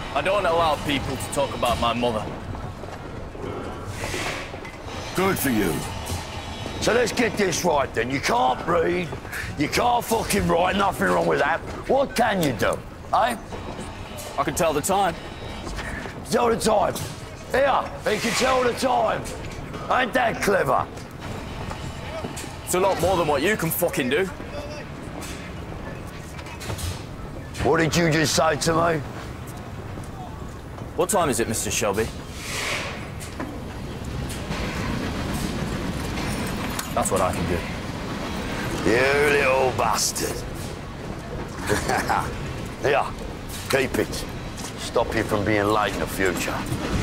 I don't allow people to talk about my mother. Good for you. So let's get this right then. You can't read, you can't fucking write, nothing wrong with that. What can you do, eh? I can tell the time. Tell the time. Here, he can tell the time. Ain't that clever? It's a lot more than what you can fucking do. What did you just say to me? What time is it, Mr. Shelby? That's what I can do. You little bastard. Here, keep it. Stop you from being late in the future.